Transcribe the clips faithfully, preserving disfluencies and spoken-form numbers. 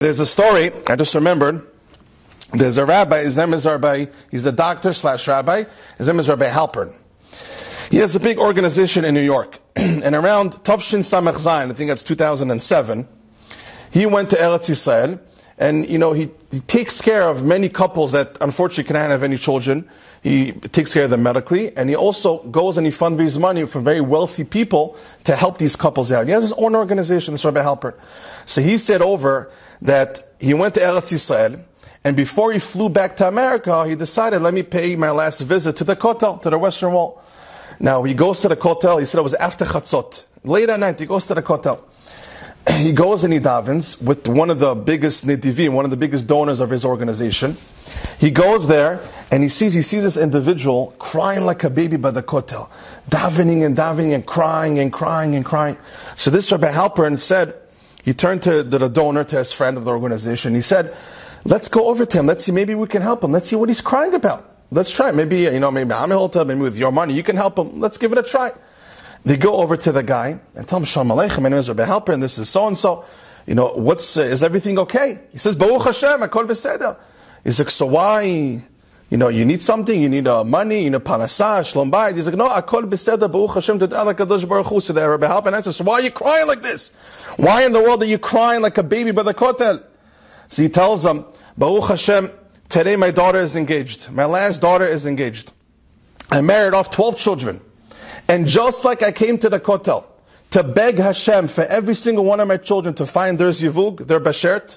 There's a story, I just remembered. There's a rabbi, his name is Rabbi, he's a doctor slash rabbi, his name is Rabbi Halpern. He has a big organization in New York. And around Tavshin Samech Zayin, I think that's two thousand seven, he went to Eretz Yisrael, and you know, he, he takes care of many couples that unfortunately cannot have any children. He takes care of them medically, and he also goes and he fundraises money for very wealthy people to help these couples out. He has his own organization, this Rabbi Halpern. So he said over that he went to Eretz Yisrael, and before he flew back to America, he decided, let me pay my last visit to the Kotel, to the Western Wall. Now, he goes to the Kotel, he said it was after Chatzot. Late at night, he goes to the Kotel. He goes and he davens with one of the biggest Nedivim, one of the biggest donors of his organization. He goes there, and he sees, he sees this individual crying like a baby by the Kotel. Davening and davening and crying and crying and crying. So this Rabbi Halpern said, he turned to the donor, to his friend of the organization, he said, let's go over to him, let's see, maybe we can help him, let's see what he's crying about. Let's try it. Maybe, you know, maybe I'm able maybe with your money, you can help him. Let's give it a try. They go over to the guy and tell him, Shalom Aleichem, my name is Rabbi Halpern, this is so-and-so. You know, what's, uh, is everything okay? He says, Baruch Hashem, akol beseder. He's like, so why, you know, you need something, you need uh, money, you need panasah, shalom bayit. He's like, no, akol beseder, Baruch Hashem, Tod'ah Kadosh Baruch Hu. So the Rabbi Halpern answers, so why are you crying like this? Why in the world are you crying like a baby by the kotel? So he tells them, Baruch Hashem, today my daughter is engaged. My last daughter is engaged. I married off twelve children. And just like I came to the kotel to beg Hashem for every single one of my children to find their zivug, their bashert,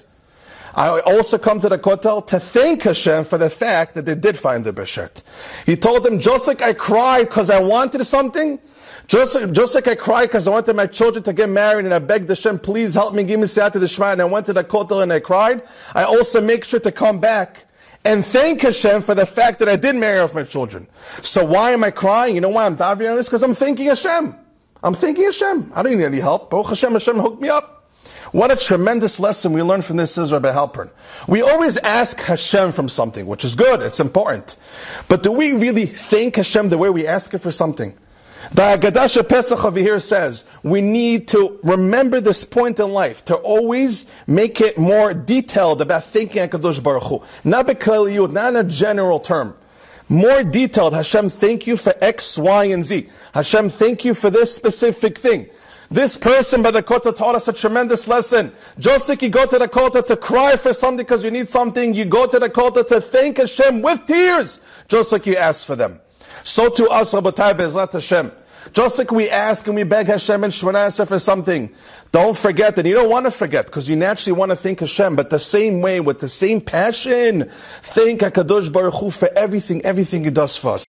I also come to the kotel to thank Hashem for the fact that they did find the bashert. He told them, just like I cried because I wanted something, just, just like I cried because I wanted my children to get married and I begged Hashem, please help me, give me siyata d'shmaya, and I went to the kotel and I cried, I also make sure to come back and thank Hashem for the fact that I did marry off my children. So why am I crying? You know why I'm davening on this? Because I'm thanking Hashem. I'm thanking Hashem. I don't need any help. Baruch Hashem, Hashem hooked me up. What a tremendous lesson we learn from this, says Rabbi Halpern. We always ask Hashem from something, which is good, it's important. But do we really thank Hashem the way we ask it for something? The Haggadah Pesach over here says, we need to remember this point in life, to always make it more detailed about thanking HaKadosh Baruch Hu. Not b'klaliyut, not in a general term. More detailed, Hashem, thank you for X, Y, and Z. Hashem, thank you for this specific thing. This person by the Kotel taught us a tremendous lesson. Just like you go to the Kotel to cry for something because you need something, you go to the Kotel to thank Hashem with tears, just like you asked for them. So to us, Rabotai, Be'ezrat Hashem, just like we ask and we beg Hashem and Shemona Esrei for something, don't forget that. You don't want to forget because you naturally want to thank Hashem, but the same way, with the same passion, thank HaKadosh Baruch Hu for everything, everything He does for us.